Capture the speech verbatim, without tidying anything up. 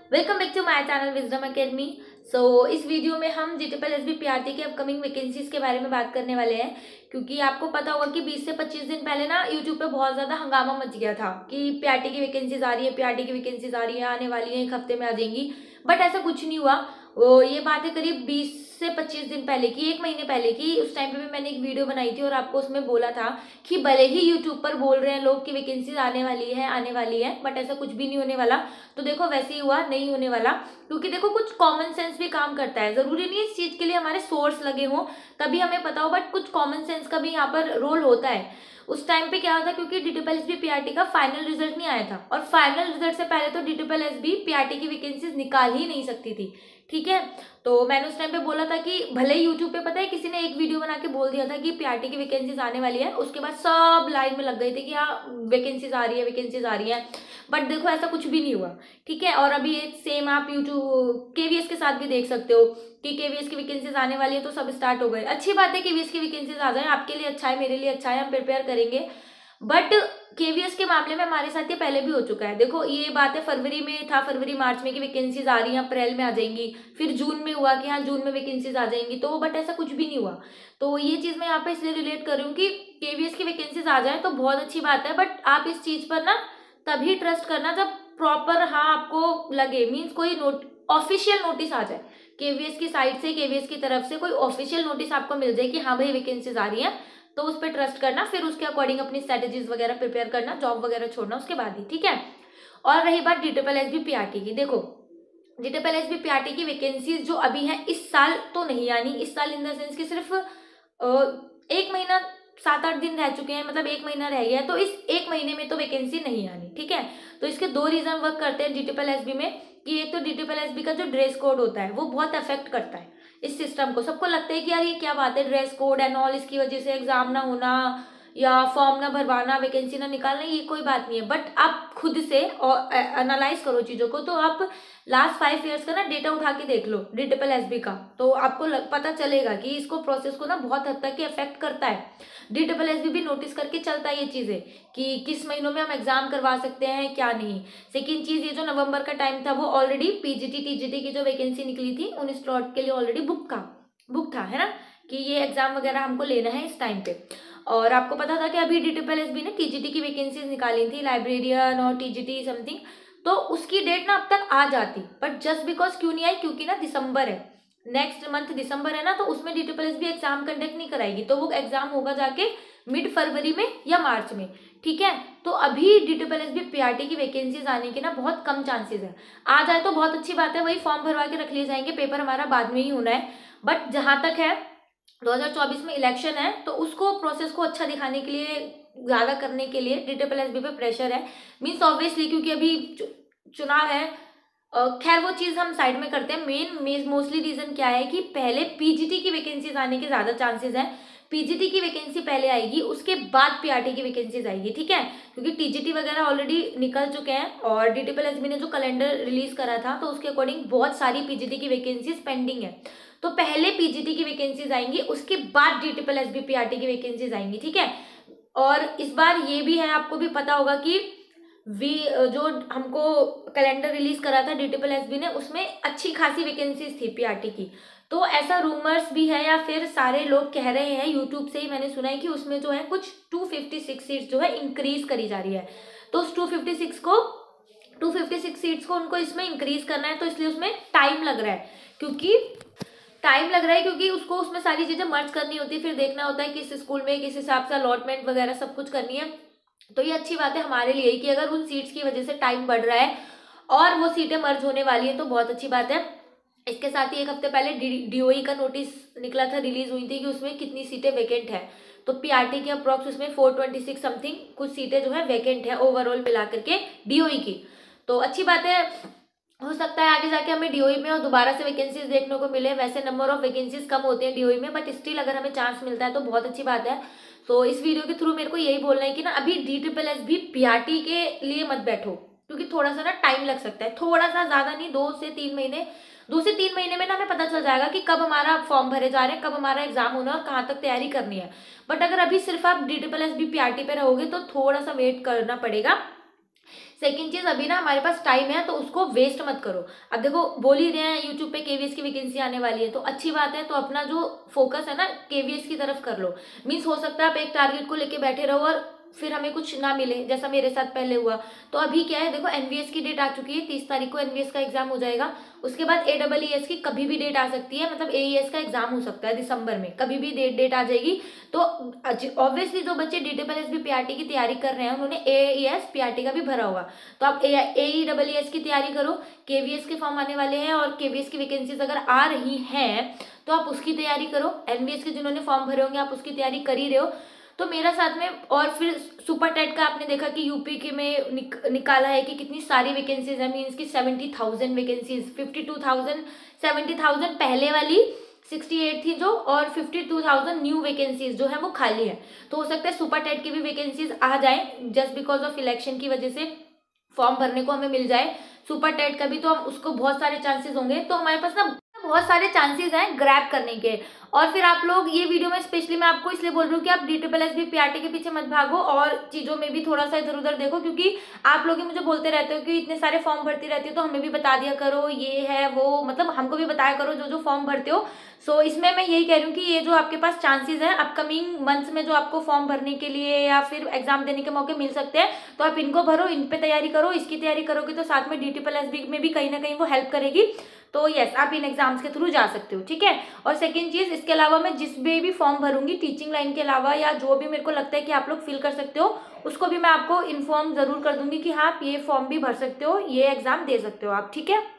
Welcome back to my channel wisdom academy. So इस video में हम जीटीपीएल एसबी पीआरटी के अपकमिंग वैकेंसीज के बारे में बात करने वाले हैं, क्योंकि आपको पता होगा कि बीस से पच्चीस दिन पहले ना यूट्यूब पे बहुत ज़्यादा हंगामा मच गया था कि पीआरटी की वैकेंसीज आ रही है, पीआरटी की वैकेंसीज आ रही है, आने वाली है, एक हफ्ते में आ जाएंगी। बट ऐसा कुछ नहीं हुआ। वो ये बात है करीब बीस से पच्चीस दिन पहले की, एक महीने पहले की। उस टाइम पे भी मैंने एक वीडियो बनाई थी और आपको उसमें बोला था कि भले ही यूट्यूब पर बोल रहे हैं लोग कि वैकेंसीज आने वाली है आने वाली है बट ऐसा कुछ भी नहीं होने वाला। तो देखो वैसे ही हुआ, नहीं होने वाला, क्योंकि देखो कुछ कॉमन सेंस भी काम करता है। जरूरी नहीं इस चीज के लिए हमारे सोर्स लगे हों तभी हमें पता हो, बट कुछ कॉमन सेंस का भी यहाँ पर रोल होता है। उस टाइम पे क्या होता है, क्योंकि डीटीपीएल एसबी पीआरटी का फाइनल रिजल्ट नहीं आया था और फाइनल रिजल्ट से पहले तो डीटीपीएल एसबी पीआरटी की वैकेंसीज निकाल ही नहीं सकती थी। ठीक है, तो मैंने उस टाइम पे बोला था कि भले ही यूट्यूब पे पता है किसी ने एक वीडियो बना के बोल दिया था कि पीआरटी की वैकेंसीज आने वाली है, उसके बाद सब लाइन में लग गए थे कि हाँ वैकेंसीज आ रही है वैकेंसीज आ रही है। बट देखो ऐसा कुछ भी नहीं हुआ। ठीक है, और अभी एक सेम आप यूट्यूब केवीएस के साथ भी देख सकते हो कि केवीएस की वैकेंसीज आने वाली है, तो सब स्टार्ट हो गए। अच्छी बात है केवीएस की वैकेंसीज आ जाए, आपके लिए अच्छा है, मेरे लिए अच्छा है, हम प्रिपेयर करेंगे। बट केवीएस के मामले में हमारे साथ ये पहले भी हो चुका है। देखो ये बात है, फरवरी में था, फरवरी मार्च में की वैकेंसीज आ रही हैं, अप्रैल में आ जाएंगी, फिर जून में हुआ कि हाँ जून में वैकेंसीज आ जाएंगी, तो बट ऐसा कुछ भी नहीं हुआ। तो ये चीज मैं यहाँ पे इसलिए रिलेट कर रही हूँ कि केवीएस की वैकेंसीज आ जाए तो बहुत अच्छी बात है, बट आप इस चीज पर ना तभी ट्रस्ट करना जब प्रॉपर हाँ आपको लगे, मीन्स कोई नोट ऑफिशियल नोटिस आ जाए केवीएस की साइड से, केवीएस की तरफ से कोई ऑफिशियल नोटिस आपको मिल जाए कि हाँ भाई वैकेंसीज आ रही है, तो उस पर ट्रस्ट करना, फिर उसके अकॉर्डिंग अपनी स्ट्रेटेजीज वगैरह प्रिपेयर करना, जॉब वगैरह छोड़ना उसके बाद ही। ठीक है, और रही बात डीटीपीएल एसबी पीआरटी की, देखो डीटीपीएल एसबी पीआरटी की वैकेंसीज जो अभी है इस साल तो नहीं आनी, इस साल इन द सेंस की सिर्फ एक महीना सात आठ दिन रह चुके हैं, मतलब एक महीना रह गया है, तो इस एक महीने में तो वैकेंसी नहीं आनी। ठीक है, तो इसके दो रीजन वर्क करते हैं डीटीपीएल एसबी में कि एक तो डीटीपीएल एसबी का जो ड्रेस कोड होता है वो बहुत अफेक्ट करता है इस सिस्टम को। सबको लगता है कि यार ये क्या बात है, ड्रेस कोड एंड ऑल, इसकी वजह से एग्जाम ना होना या फॉर्म ना भरवाना, वैकेंसी ना निकालना, ये कोई बात नहीं है। बट आप खुद से और एनालाइज करो चीजों को, तो आप लास्ट फाइव इयर्स का ना डेटा उठा के देख लो डीटीपीएल एसबी का, तो आपको पता चलेगा कि इसको प्रोसेस को ना बहुत हद तक इफेक्ट करता है। डीटीपीएल एसबी भी नोटिस करके चलता है ये चीजें कि किस महीनों में हम एग्जाम करवा सकते हैं क्या नहीं। सेकेंड चीज, ये जो नवंबर का टाइम था वो ऑलरेडी पीजीटी टीजीटी की जो वैकेंसी निकली थी उन स्लॉट के लिए ऑलरेडी बुक था बुक था है ना, कि ये एग्जाम वगैरह हमको लेना है इस टाइम पे। और आपको पता था कि अभी डीटीपीएल एसबी ने टीजीटी की वैकेंसीज निकाली थी, लाइब्रेरियन और टीजीटी समथिंग, तो उसकी डेट ना अब तक आ जाती, बट जस्ट बिकॉज क्यों नहीं आई, क्योंकि ना दिसंबर है, नेक्स्ट मंथ दिसंबर है ना, तो उसमें डीटीपीएल एसबी एग्जाम कंडक्ट नहीं कराएगी, तो वो एग्जाम होगा जाके मिड फरवरी में या मार्च में। ठीक है, तो अभी डीटीपीएल एसबी पीआरटी की वैकेंसीज आने के ना बहुत कम चांसेस है। आ जाए तो बहुत अच्छी बात है, वही फॉर्म भरवा के रख लिए जाएंगे, पेपर हमारा बाद में ही होना है। बट जहां तक है दो हज़ार चौबीस में इलेक्शन है, तो उसको प्रोसेस को अच्छा दिखाने के लिए, ज्यादा करने के लिए डीटीपीएल एसबी पे प्रेशर है, मीन्स ऑब्वियसली, क्योंकि अभी चुनाव है। खैर वो चीज हम साइड में करते हैं। मेन मोस्टली रीजन क्या है कि पहले पीजीटी की वैकेंसीज आने के ज्यादा चांसेस हैं, पीजीटी की वैकेंसी पहले आएगी, उसके बाद पीआरटी की वैकेंसीज आएगी। ठीक है, क्योंकि टीजीटी वगैरह ऑलरेडी निकल चुके हैं और डीटीपीएल एसबी ने जो कैलेंडर रिलीज करा था तो उसके अकॉर्डिंग बहुत सारी पीजीटी की वैकेंसीज पेंडिंग है, तो पहले पीजीटी की वैकेंसीज आएंगी, उसके बाद डीटीपीएल एसबी पीआरटी की वैकेंसीज आएंगी। ठीक है, और इस बार ये भी है, आपको भी पता होगा कि वी जो हमको कैलेंडर रिलीज करा था डीटीपीएल एसबी ने, उसमें अच्छी खासी वैकेंसीज थी पीआरटी की, तो ऐसा रूमर्स भी है या फिर सारे लोग कह रहे हैं, यूट्यूब से ही मैंने सुना है कि उसमें जो है कुछ दो सौ छप्पन सीट्स जो है इंक्रीज करी जा रही है, तो उस दो सौ छप्पन को दो सौ छप्पन सीट्स को उनको इसमें इंक्रीज करना है, तो इसलिए उसमें टाइम लग रहा है, क्योंकि टाइम लग रहा है क्योंकि उसको उसमें सारी चीजें मर्ज करनी होती है, फिर देखना होता है किस स्कूल में किस हिसाब से अलॉटमेंट वगैरह सब कुछ करनी है। तो ये अच्छी बात है हमारे लिए कि अगर उन सीट्स की वजह से टाइम बढ़ रहा है और वो सीटें मर्ज होने वाली है तो बहुत अच्छी बात है। इसके साथ ही एक हफ्ते पहले डीओई का नोटिस निकला था, रिलीज हुई थी कि उसमें कितनी सीटें वैकेंट है, तो पीआरटी की अप्रॉक्स उसमें चार सौ छब्बीस समथिंग कुछ सीटें जो है वैकेंट है ओवरऑल मिला करके डीओई की, तो अच्छी बात है। हो सकता है आगे जाके हमें डीओई में और दोबारा से वैकेंसीज देखने को मिले। वैसे नंबर ऑफ वैकेंसीज कम होते हैं डीओई में, बट स्टिल अगर हमें चांस मिलता है तो बहुत अच्छी बात है। तो इस वीडियो के थ्रू मेरे को यही बोलना है कि ना अभी डीटीपीएल एसबी पीआरटी के लिए मत बैठो, क्योंकि थोड़ा सा ना टाइम लग सकता है, थोड़ा सा, ज्यादा नहीं, दो से तीन महीने दो से तीन महीने में ना हमें पता चल जाएगा कि कब हमारा फॉर्म भरे जा रहे हैं, कब हमारा एग्जाम होना है और कहाँ तक तैयारी करनी है। बट अगर अभी सिर्फ आप डीटीपीएल एसबी पीआरटी पे रहोगे तो थोड़ा सा वेट करना पड़ेगा। सेकंड चीज, अभी ना हमारे पास टाइम है तो उसको वेस्ट मत करो। अब देखो बोल ही रहे हैं यूट्यूब पे केवीएस की वैकेंसी आने वाली है, तो अच्छी बात है, तो अपना जो फोकस है ना केवीएस की तरफ कर लो। मीन्स हो सकता है आप एक टारगेट को लेके बैठे रहो और फिर हमें कुछ ना मिले, जैसा मेरे साथ पहले हुआ। तो अभी क्या है, देखो एनवीएस की डेट आ चुकी है, तीस तारीख को एनवीएस का एग्जाम हो जाएगा। उसके बाद ए डबल ई एस की कभी भी डेट आ सकती है, मतलब एईएस का एग्जाम हो सकता है दिसंबर में, कभी भी डेट डेट आ जाएगी। तो ऑब्वियसली जो बच्चे D double S B PRT की तैयारी कर रहे हैं उन्होंने एईएस पीआरटी का भी भरा होगा, तो आप ए डबल ई एस की तैयारी करो। केवीएस के फॉर्म आने वाले हैं और केवीएस की वैकेंसीज अगर आ रही हैं तो आप उसकी तैयारी करो। एनवीएस के जिन्होंने फॉर्म भरे होंगे आप उसकी तैयारी कर ही रहे हो, तो मेरा साथ में। और फिर सुपर टेट का आपने देखा कि यूपी के में निक, निकाला है कि कितनी सारी वैकेंसीज है, मीन्स की seventy thousand vacancies, fifty two thousand seventy thousand पहले वाली सिक्सटी एट थी जो, और fifty two thousand new vacancies जो है वो खाली है। तो हो सकता है सुपर टेट की भी वैकेंसीज आ जाए, जस्ट बिकॉज ऑफ इलेक्शन की वजह से फॉर्म भरने को हमें मिल जाए सुपर टेट का भी, तो हम उसको बहुत सारे चांसेस होंगे। तो हमारे पास ना बहुत सारे चांसेस हैं ग्रैब करने के। और फिर आप लोग ये वीडियो में स्पेशली मैं आपको इसलिए बोल रही हूँ कि आप D triple S B PRT के पीछे मत भागो और चीजों में भी थोड़ा सा इधर उधर देखो, क्योंकि आप लोग ही मुझे बोलते रहते हो कि इतने सारे फॉर्म भरती रहती हो तो हमें भी बता दिया करो, ये है वो, मतलब हमको भी बताया करो जो जो फॉर्म भरते हो। सो so, इसमें मैं यही कह रही हूँ कि ये जो आपके पास चांसेस हैं अपकमिंग मंथ्स में जो आपको फॉर्म भरने के लिए या फिर एग्जाम देने के मौके मिल सकते हैं, तो आप इनको भरो, इन पे तैयारी करो। इसकी तैयारी करोगे तो साथ में डी ट्रिपल एस बी में भी कहीं ना कहीं वो हेल्प करेगी। तो यस, आप इन एग्जाम्स के थ्रू जा सकते हो, ठीक है। और सेकंड चीज, इसके अलावा मैं जिस भी भी फॉर्म भरूंगी टीचिंग लाइन के अलावा या जो भी मेरे को लगता है कि आप लोग फिल कर सकते हो, उसको भी मैं आपको इन्फॉर्म जरूर कर दूंगी कि हाँ आप ये फॉर्म भी भर सकते हो, ये एग्जाम दे सकते हो आप, ठीक है।